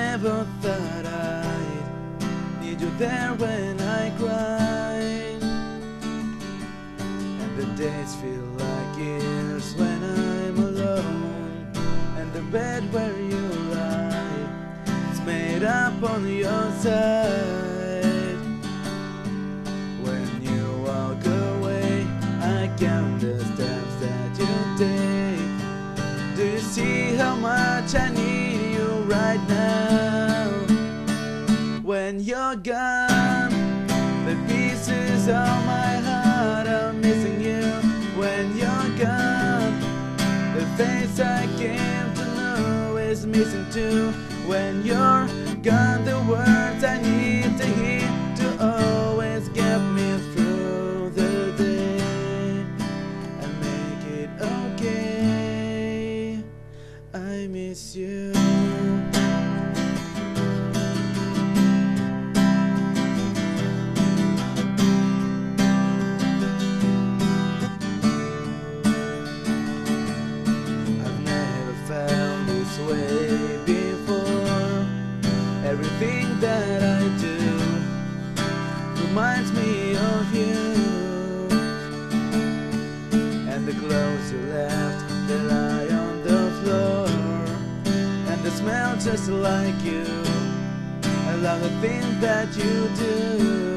never thought I'd need you there when I cry, and the days feel like years when I'm alone, and the bed where you lie, it's made up on your side. When you walk away, I count the steps that you take. Do you see how much I need you right now? When you're gone, the pieces of my heart are missing you. When you're gone, the face I came to know is missing too. When you're gone, the words I need to hear to always get me through the day and make it okay. I miss you. I've never felt this way before. Everything that I do reminds me of you, and the clothes you left, they lie on the floor, and they smell just like you. I love the things that you do.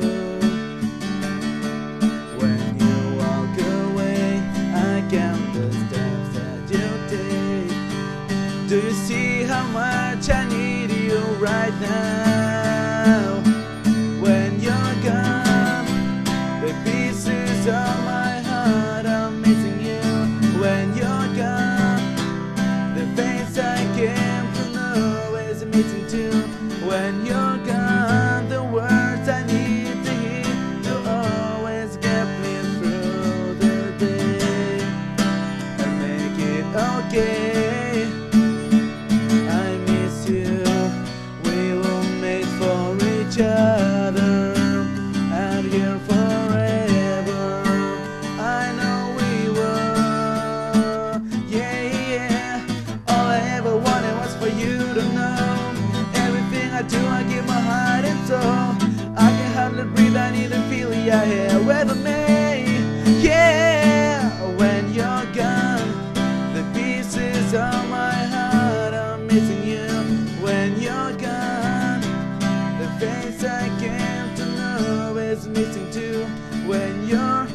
When you walk away, I count the steps that you take. Do you see how much I need you right now? When you're gone, the pieces of my heart are missing you. When you're gone, the face I came to know is missing too. When you're gone, the words I need to hear to always get me through the day and make it okay. I miss you. We were made for each other and here forever. I know we were. Yeah, yeah. All I ever wanted was for you to know. Everything I do, I give my heart and soul. I can hardly breathe, I need to feel your hair with me. Yeah, when you're gone, the pieces of my heart are missing you. When you're gone, the face I came to know is missing too. When you're